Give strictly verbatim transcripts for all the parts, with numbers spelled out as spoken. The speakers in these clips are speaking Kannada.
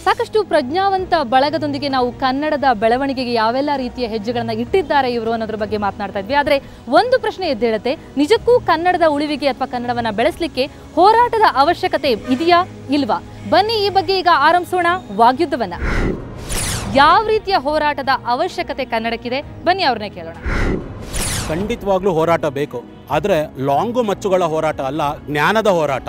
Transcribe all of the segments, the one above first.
ಸಾಕಷ್ಟು ಪ್ರಜ್ಞಾವಂತ ಬಳಗದೊಂದಿಗೆ ನಾವು ಕನ್ನಡದ ಬೆಳವಣಿಗೆಗೆ ಯಾವೆಲ್ಲ ರೀತಿಯ ಹೆಜ್ಜೆಗಳನ್ನು ಇಟ್ಟಿದ್ದಾರೆ ಇವರು ಅನ್ನೋದ್ರ ಬಗ್ಗೆ ಮಾತನಾಡ್ತಾ ಇದ್ವಿ. ಆದರೆ ಒಂದು ಪ್ರಶ್ನೆ ಎದ್ದೇಳುತ್ತೆ, ನಿಜಕ್ಕೂ ಕನ್ನಡದ ಉಳಿವಿಗೆ ಅಥವಾ ಕನ್ನಡವನ್ನು ಬೆಳೆಸಲಿಕ್ಕೆ ಹೋರಾಟದ ಅವಶ್ಯಕತೆ ಇದೆಯಾ ಇಲ್ವಾ? ಬನ್ನಿ ಈ ಬಗ್ಗೆ ಈಗ ಆರಂಭಿಸೋಣ ವಾಗ್ಯುದ್ಧವನ್ನ. ಯಾವ ರೀತಿಯ ಹೋರಾಟದ ಅವಶ್ಯಕತೆ ಕನ್ನಡಕ್ಕಿದೆ ಬನ್ನಿ ಅವ್ರನ್ನೇ ಕೇಳೋಣ. ಖಂಡಿತವಾಗ್ಲೂ ಹೋರಾಟ ಬೇಕು, ಆದರೆ ಲಾಂಗು ಮಚ್ಚುಗಳ ಹೋರಾಟ ಅಲ್ಲ, ಜ್ಞಾನದ ಹೋರಾಟ.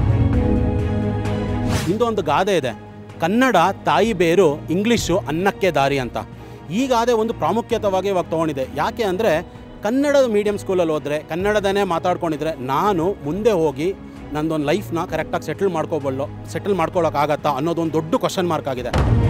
ಇಂದೊಂದು ಗಾದೆ ಇದೆ, ಕನ್ನಡ ತಾಯಿ ಬೇರು, ಇಂಗ್ಲೀಷು ಅನ್ನಕ್ಕೆ ದಾರಿ ಅಂತ. ಈ ಗಾದೆ ಒಂದು ಪ್ರಾಮುಖ್ಯತವಾಗಿ ಇವಾಗ ತೊಗೊಂಡಿದೆ. ಯಾಕೆ ಅಂದರೆ ಕನ್ನಡದ ಮೀಡಿಯಂ ಸ್ಕೂಲಲ್ಲಿ ಹೋದರೆ ಕನ್ನಡದನೇ ಮಾತಾಡ್ಕೊಂಡಿದ್ರೆ ನಾನು ಮುಂದೆ ಹೋಗಿ ನಂದೊಂದು ಲೈಫ್ನ ಕರೆಕ್ಟಾಗಿ ಸೆಟಲ್ ಮಾಡ್ಕೋಬಲ್ಲು ಸೆಟಲ್ ಮಾಡ್ಕೊಳ್ಳೋಕ್ಕಾಗತ್ತಾ ಅನ್ನೋದೊಂದು ದೊಡ್ಡ ಕ್ವಶನ್ ಮಾರ್ಕ್ ಆಗಿದೆ.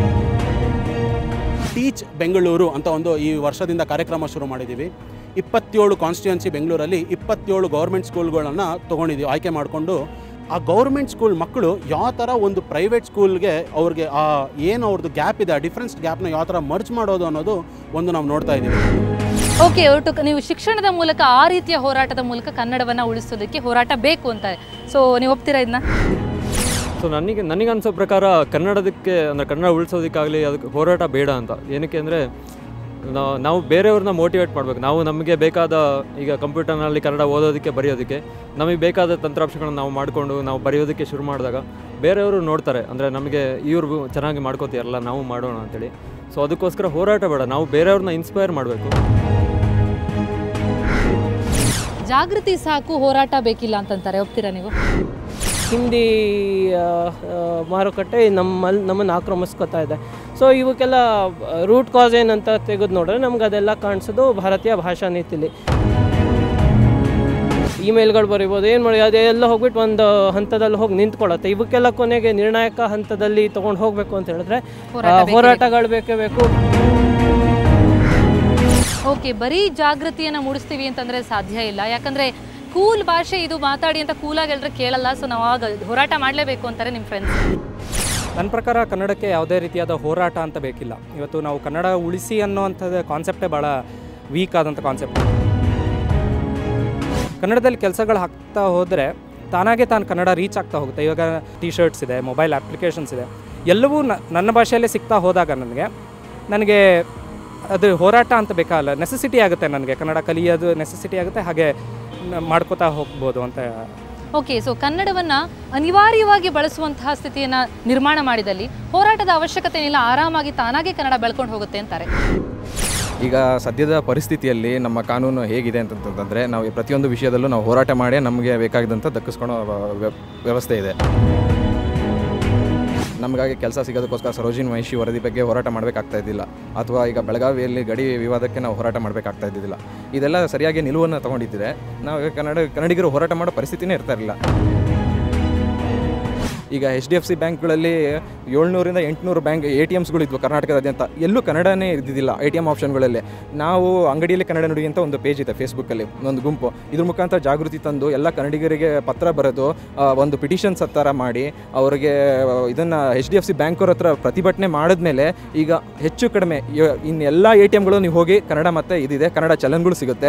ಟೀಚ್ ಬೆಂಗಳೂರು ಅಂತ ಒಂದು ಈ ವರ್ಷದಿಂದ ಕಾರ್ಯಕ್ರಮ ಶುರು ಮಾಡಿದ್ದೀವಿ. ಇಪ್ಪತ್ತೇಳು ಕಾನ್ಸ್ಟಿಟ್ಯೂನ್ಸಿ ಬೆಂಗಳೂರಲ್ಲಿ ಇಪ್ಪತ್ತೇಳು ಗೌರ್ಮೆಂಟ್ ಸ್ಕೂಲ್ಗಳನ್ನು ತೊಗೊಂಡಿದ್ದೀವಿ ಆಯ್ಕೆ ಮಾಡಿಕೊಂಡು. ಆ ಗೌರ್ಮೆಂಟ್ ಸ್ಕೂಲ್ ಮಕ್ಕಳು ಯಾವ ಥರ ಒಂದು ಪ್ರೈವೇಟ್ ಸ್ಕೂಲ್ಗೆ ಅವ್ರಿಗೆ ಆ ಏನು ಅವ್ರದ್ದು ಗ್ಯಾಪ್ ಇದೆ, ಆ ಡಿಫ್ರೆನ್ಸ್ ಗ್ಯಾಪ್ನ ಯಾವ ಥರ ಮರ್ಜ್ ಮಾಡೋದು ಅನ್ನೋದು ಒಂದು ನಾವು ನೋಡ್ತಾ ಇದ್ದೀವಿ. ಓಕೆ, ಒಟ್ಟು ನೀವು ಶಿಕ್ಷಣದ ಮೂಲಕ ಆ ರೀತಿಯ ಹೋರಾಟದ ಮೂಲಕ ಕನ್ನಡವನ್ನು ಉಳಿಸೋದಕ್ಕೆ ಹೋರಾಟ ಬೇಕು ಅಂತಾರೆ. ಸೊ ನೀವು ಒಪ್ತೀರಾ ಇದನ್ನ? ಸೊ ನನಗೆ ನನಗೆ ಅನಿಸೋ ಪ್ರಕಾರ ಕನ್ನಡದಕ್ಕೆ ಅಂದರೆ ಕನ್ನಡ ಉಳಿಸೋದಕ್ಕಾಗಲಿ ಅದಕ್ಕೆ ಹೋರಾಟ ಬೇಡ ಅಂತ. ಏನಕ್ಕೆ ಅಂದರೆ ನಾವು ನಾವು ಬೇರೆಯವ್ರನ್ನ ಮೋಟಿವೇಟ್ ಮಾಡಬೇಕು. ನಾವು ನಮಗೆ ಬೇಕಾದ ಈಗ ಕಂಪ್ಯೂಟರ್ನಲ್ಲಿ ಕನ್ನಡ ಓದೋದಕ್ಕೆ ಬರೆಯೋದಕ್ಕೆ ನಮಗೆ ಬೇಕಾದ ತಂತ್ರಾಂಶಗಳನ್ನು ನಾವು ಮಾಡಿಕೊಂಡು ನಾವು ಬರೆಯೋದಕ್ಕೆ ಶುರು ಮಾಡಿದಾಗ ಬೇರೆಯವರು ನೋಡ್ತಾರೆ, ಅಂದರೆ ನಮಗೆ ಇವ್ರು ಚೆನ್ನಾಗಿ ಮಾಡ್ಕೋತೀರಲ್ಲ ನಾವು ಮಾಡೋಣ ಅಂತೇಳಿ. ಸೊ ಅದಕ್ಕೋಸ್ಕರ ಹೋರಾಟ ಬೇಡ, ನಾವು ಬೇರೆಯವ್ರನ್ನ ಇನ್ಸ್ಪೈರ್ ಮಾಡಬೇಕು. ಜಾಗೃತಿ ಸಾಕು, ಹೋರಾಟ ಬೇಕಿಲ್ಲ ಅಂತಂತಾರೆ. ಒಪ್ತೀರಾ ನೀವು? ಹಿಂದಿ ಮಾರುಕಟ್ಟೆ ನಮ್ಮಲ್ಲಿ ನಮ್ಮನ್ನು ಆಕ್ರಮಿಸ್ಕೊತಾ ಇದೆ. ಸೊ ಇವಕ್ಕೆಲ್ಲ ರೂಟ್ ಕಾಸ್ ಏನಂತ ತೆಗೆದು ನೋಡಿದ್ರೆ ನಮ್ಗೆ ಅದೆಲ್ಲ ಕಾಣಿಸೋದು ಭಾರತೀಯ ಭಾಷಾ ನೀತಿಲಿ. ಇಮೇಲ್ಗಳು ಬರಿಬೋದು, ಏನು ಮಾಡಿ ಅದೆಲ್ಲ ಹೋಗ್ಬಿಟ್ಟು ಒಂದು ಹಂತದಲ್ಲಿ ಹೋಗಿ ನಿಂತ್ಕೊಳ್ಳುತ್ತೆ. ಇವಕ್ಕೆಲ್ಲ ಕೊನೆಗೆ ನಿರ್ಣಾಯಕ ಹಂತದಲ್ಲಿ ತೊಗೊಂಡು ಹೋಗಬೇಕು ಅಂತ ಹೇಳಿದ್ರೆ ಹೋರಾಟಗಳು ಬೇಕೇ ಬೇಕು. ಓಕೆ, ಬರೀ ಜಾಗೃತಿಯನ್ನು ಮೂಡಿಸ್ತೀವಿ ಅಂತಂದರೆ ಸಾಧ್ಯ ಇಲ್ಲ. ಯಾಕಂದರೆ ಕೂಲ್ ಭಾಷೆ ಇದು, ಮಾತಾಡಿ ಅಂತ ಕೂಲಾಗಿ ಎಲ್ಲರೂ ಕೇಳಲ್ಲ. ಸೊ ನಾವು ಆಗ ಹೋರಾಟ ಮಾಡಲೇಬೇಕು ಅಂತಾರೆ ನಿಮ್ಮ ಫ್ರೆಂಡ್ಸ್. ನನ್ನ ಪ್ರಕಾರ ಕನ್ನಡಕ್ಕೆ ಯಾವುದೇ ರೀತಿಯಾದ ಹೋರಾಟ ಅಂತ ಬೇಕಿಲ್ಲ. ಇವತ್ತು ನಾವು ಕನ್ನಡ ಉಳಿಸಿ ಅನ್ನೋವಂಥದ್ದು ಕಾನ್ಸೆಪ್ಟೇ ಭಾಳ ವೀಕ್ ಆದಂಥ ಕಾನ್ಸೆಪ್ಟ್. ಕನ್ನಡದಲ್ಲಿ ಕೆಲಸಗಳು ಹಾಕ್ತಾ ಹೋದರೆ ತಾನಾಗೆ ತಾನು ಕನ್ನಡ ರೀಚ್ ಆಗ್ತಾ ಹೋಗುತ್ತೆ. ಇವಾಗ ಟಿ ಶರ್ಟ್ಸ್ ಇದೆ, ಮೊಬೈಲ್ ಅಪ್ಲಿಕೇಶನ್ಸ್ ಇದೆ, ಎಲ್ಲವೂ ನನ್ನ ಭಾಷೆಯಲ್ಲೇ ಸಿಗ್ತಾ ಹೋದಾಗ ನನಗೆ ನನಗೆ ಅದು ಹೋರಾಟ ಅಂತ ಬೇಕಾಗಲ್ಲ, ನೆಸೆಸಿಟಿ ಆಗುತ್ತೆ. ನನಗೆ ಕನ್ನಡ ಕಲಿಯೋದು ನೆಸೆಸಿಟಿ ಆಗುತ್ತೆ, ಹಾಗೆ ಮಾಡ್ಕೋತಾ ಹೋಗ್ಬೋದು ಅಂತ. ಓಕೆ, ಸೊ ಕನ್ನಡವನ್ನು ಅನಿವಾರ್ಯವಾಗಿ ಬಳಸುವಂತಹ ಸ್ಥಿತಿಯನ್ನು ನಿರ್ಮಾಣ ಮಾಡಿದಲ್ಲಿ ಹೋರಾಟದ ಅವಶ್ಯಕತೆ ಏನಿಲ್ಲ, ಆರಾಮಾಗಿ ತಾನಾಗೆ ಕನ್ನಡ ಬೆಳ್ಕೊಂಡು ಹೋಗುತ್ತೆ ಅಂತಾರೆ. ಈಗ ಸದ್ಯದ ಪರಿಸ್ಥಿತಿಯಲ್ಲಿ ನಮ್ಮ ಕಾನೂನು ಹೇಗಿದೆ ಅಂತಂತಂದರೆ ನಾವು ಪ್ರತಿಯೊಂದು ವಿಷಯದಲ್ಲೂ ನಾವು ಹೋರಾಟ ಮಾಡಿ ನಮಗೆ ಬೇಕಾಗಿದ್ದಂಥ ದಕ್ಕಿಸ್ಕೊಳ್ಳೋ ವ್ಯವಸ್ಥೆ ಇದೆ. ನಮಗಾಗಿ ಕೆಲಸ ಸಿಗೋದಕ್ಕೋಸ್ಕರ ಸರೋಜಿನಿ ಮಹಿಷಿ ವರದಿ ಬಗ್ಗೆ ಹೋರಾಟ ಮಾಡಬೇಕಾಗ್ತಾ ಇದ್ದಿಲ್ಲ, ಅಥವಾ ಈಗ ಬೆಳಗಾವಿಯಲ್ಲಿ ಗಡಿ ವಿವಾದಕ್ಕೆ ನಾವು ಹೋರಾಟ ಮಾಡಬೇಕಾಗ್ತಾ ಇದ್ದಿದ್ದಿಲ್ಲ. ಇದೆಲ್ಲ ಸರಿಯಾಗಿ ನಿಲುವನ್ನು ತೊಗೊಂಡಿದ್ದರೆ ನಾವು ಕನ್ನಡ ಕನ್ನಡಿಗರು ಹೋರಾಟ ಮಾಡೋ ಪರಿಸ್ಥಿತಿನೇ ಇರ್ತಾ ಇರಲಿಲ್ಲ. ಈಗ ಎಚ್ ಡಿ ಎಫ್ ಸಿ ಬ್ಯಾಂಕ್ಗಳಲ್ಲಿ ಏಳ್ನೂರಿಂದ ಎಂಟುನೂರು ಬ್ಯಾಂಕ್ ಎ ಟಿ ಎಮ್ಸ್ಗಳಿದ್ವು ಕರ್ನಾಟಕದಾದ್ಯಂತ. ಎಲ್ಲೂ ಕನ್ನಡನೇ ಇದ್ದಿದ್ದಿಲ್ಲ ಎ ಟಿ ಎಮ್ ಆಪ್ಷನ್ಗಳಲ್ಲಿ. ನಾವು ಅಂಗಡಿಯಲ್ಲಿ ಕನ್ನಡ ನುಡಿ ಅಂತ ಒಂದು ಪೇಜ್ ಇದೆ ಫೇಸ್ಬುಕ್ಕಲ್ಲಿ, ಒಂದು ಗುಂಪು. ಇದ್ರ ಮುಖಾಂತರ ಜಾಗೃತಿ ತಂದು ಎಲ್ಲ ಕನ್ನಡಿಗರಿಗೆ ಪತ್ರ ಬರೆದು ಒಂದು ಪಿಟಿಷನ್ಸ್ ಥರ ಮಾಡಿ ಅವರಿಗೆ ಇದನ್ನು ಎಚ್ ಡಿ ಎಫ್ ಸಿ ಬ್ಯಾಂಕವ್ರ ಹತ್ರ ಪ್ರತಿಭಟನೆ ಮಾಡಿದ್ಮೇಲೆ ಈಗ ಹೆಚ್ಚು ಕಡಿಮೆ ಇನ್ನು ಎಲ್ಲ ಎ ಟಿ ಎಮ್ಗಳು ನೀವು ಹೋಗಿ ಕನ್ನಡ ಮತ್ತು ಇದಿದೆ, ಕನ್ನಡ ಚಲನ್ಗಳು ಸಿಗುತ್ತೆ.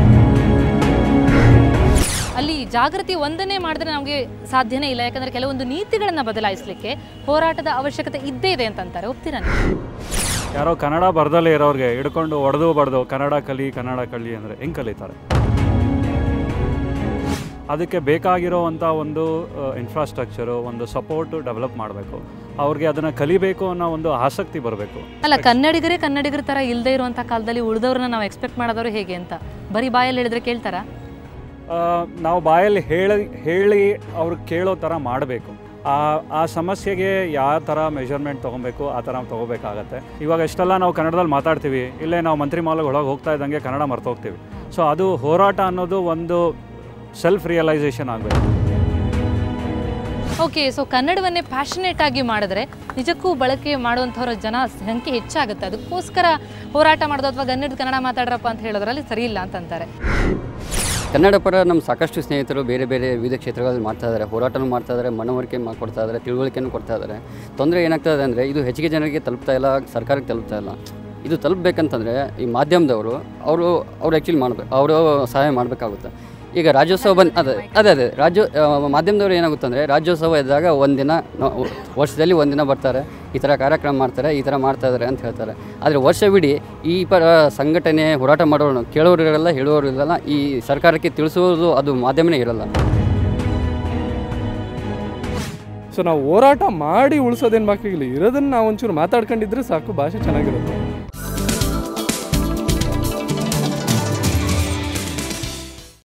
ಅಲ್ಲಿ ಜಾಗೃತಿ ಒಂದನ್ನೇ ಮಾಡಿದ್ರೆ ನಮಗೆ ಸಾಧ್ಯನೇ ಇಲ್ಲ. ಯಾಕಂದರೆ ಕೆಲವೊಂದು ನೀತಿಗಳನ್ನು ಬದಲಾಯಿಸಲಿಕ್ಕೆ ಹೋರಾಟದ ಅವಶ್ಯಕತೆ ಇದ್ದೇ ಇದೆ ಅಂತಂತಾರೆ. ಒಪ್ತೀರಾ ನೀವು? ಯಾರೋ ಕನ್ನಡ ಬರ್ದಲ್ಲೇ ಇರೋರಿಗೆ ಹಿಡ್ಕೊಂಡು ಹೊಡೆದು ಬಡ್ದು ಕನ್ನಡ ಕಲಿ ಕನ್ನಡ ಕಲಿ ಅಂದರೆ ಹೆಂಗೆ ಕಲಿತಾರೆ? ಅದಕ್ಕೆ ಬೇಕಾಗಿರೋವಂಥ ಒಂದು ಇನ್ಫ್ರಾಸ್ಟ್ರಕ್ಚರು, ಒಂದು ಸಪೋರ್ಟು ಡೆವಲಪ್ ಮಾಡಬೇಕು. ಅವ್ರಿಗೆ ಅದನ್ನು ಕಲಿಬೇಕು ಅನ್ನೋ ಒಂದು ಆಸಕ್ತಿ ಬರಬೇಕು. ಅಲ್ಲ, ಕನ್ನಡಿಗರೇ ಕನ್ನಡಿಗರ ಥರ ಇಲ್ಲದೆ ಇರುವಂಥ ಕಾಲದಲ್ಲಿ ಉಳಿದವ್ರನ್ನ ನಾವು ಎಕ್ಸ್ಪೆಕ್ಟ್ ಮಾಡೋದವರು ಹೇಗೆ ಅಂತ ಬರೀ ಬಾಯಲ್ಲಿ ಹೇಳಿದ್ರೆ ಕೇಳ್ತಾರಾ? ನಾವು ಬಾಯಲ್ಲಿ ಹೇಳಿ ಹೇಳಿ ಅವ್ರಿಗೆ ಕೇಳೋ ಥರ ಮಾಡಬೇಕು. ಆ ಆ ಸಮಸ್ಯೆಗೆ ಯಾವ ಥರ ಮೆಷರ್ಮೆಂಟ್ ತೊಗೊಬೇಕು ಆ ಥರ ತೊಗೋಬೇಕಾಗತ್ತೆ. ಇವಾಗ ಎಷ್ಟೆಲ್ಲ ನಾವು ಕನ್ನಡದಲ್ಲಿ ಮಾತಾಡ್ತೀವಿ, ಇಲ್ಲೇ ನಾವು ಮಂತ್ರಿ ಮಾಲ್ಗೆ ಒಳಗೆ ಹೋಗ್ತಾ ಇದ್ದಂಗೆ ಕನ್ನಡ ಮರ್ತೋಗ್ತೀವಿ. ಸೊ ಅದು ಹೋರಾಟ ಅನ್ನೋದು ಒಂದು ಸೆಲ್ಫ್ ರಿಯಲೈಸೇಷನ್ ಆಗಬೇಕು. ಓಕೆ, ಸೊ ಕನ್ನಡವನ್ನೇ ಪ್ಯಾಷನೇಟ್ ಆಗಿ ಮಾಡಿದ್ರೆ ನಿಜಕ್ಕೂ ಬಳಕೆ ಮಾಡುವಂಥವ್ರ ಜನ ಸಂಖ್ಯೆ ಹೆಚ್ಚಾಗುತ್ತೆ. ಅದಕ್ಕೋಸ್ಕರ ಹೋರಾಟ ಮಾಡೋದು ಅಥವಾ ಗನ್ನಡ ಕನ್ನಡ ಮಾತಾಡ್ರಪ್ಪ ಅಂತ ಹೇಳೋದ್ರಲ್ಲಿ ಸರಿ ಇಲ್ಲ ಅಂತಂತಾರೆ. ಕನ್ನಡ ಪರ ನಮ್ಮ ಸಾಕಷ್ಟು ಸ್ನೇಹಿತರು ಬೇರೆ ಬೇರೆ ವಿವಿಧ ಕ್ಷೇತ್ರಗಳಲ್ಲಿ ಮಾಡ್ತಾ ಇದ್ದಾರೆ, ಹೋರಾಟನೂ ಮಾಡ್ತಾ ಇದ್ದಾರೆ, ಮನವರಿಕೆ ಕೊಡ್ತಾ ಇದ್ದಾರೆ, ತಿಳುವಳಿಕೆನೂ ಕೊಡ್ತಾ ಇದ್ದಾರೆ. ತೊಂದರೆ ಏನಾಗ್ತದೆ ಅಂದರೆ ಇದು ಹೆಚ್ಚಿಗೆ ಜನರಿಗೆ ತಲುಪ್ತಾ ಇಲ್ಲ, ಸರ್ಕಾರಕ್ಕೆ ತಲುಪ್ತಾ ಇಲ್ಲ. ಇದು ತಲುಪಬೇಕಂತಂದರೆ ಈ ಮಾಧ್ಯಮದವರು ಅವರು ಅವ್ರು ಆ್ಯಕ್ಚುಲಿ ಮಾಡಬೇಕು, ಅವರು ಸಹಾಯ ಮಾಡಬೇಕಾಗುತ್ತೆ. ಈಗ ರಾಜ್ಯೋತ್ಸವ ಬಂದು ಅದೇ ಅದೇ ಅದೇ ರಾಜ್ಯ ಮಾಧ್ಯಮದವರು ಏನಾಗುತ್ತೆ ಅಂದರೆ ರಾಜ್ಯೋತ್ಸವ ಇದ್ದಾಗ ಒಂದಿನ ವರ್ಷದಲ್ಲಿ ಒಂದಿನ ಬರ್ತಾರೆ, ಈ ಥರ ಕಾರ್ಯಕ್ರಮ ಮಾಡ್ತಾರೆ, ಈ ಥರ ಮಾಡ್ತಾ ಇದ್ದಾರೆ ಅಂತ ಹೇಳ್ತಾರೆ. ಆದರೆ ವರ್ಷವಿಡೀ ಈ ಪರ ಸಂಘಟನೆ ಹೋರಾಟ ಮಾಡೋರು ಕೇಳೋರು ಇರಲ್ಲ, ಹೇಳೋರು ಇರಲ್ಲ, ಈ ಸರ್ಕಾರಕ್ಕೆ ತಿಳಿಸೋದು ಅದು ಮಾಧ್ಯಮನೇ ಇರಲ್ಲ. ಸೊ ನಾವು ಹೋರಾಟ ಮಾಡಿ ಉಳಿಸೋದೇನು ಬಾಕಿ ಇಲ್ಲ, ಇರೋದನ್ನು ನಾವು ಒಂಚೂರು ಮಾತಾಡ್ಕೊಂಡಿದ್ರೆ ಸಾಕು, ಭಾಷೆ ಚೆನ್ನಾಗಿರುತ್ತೆ.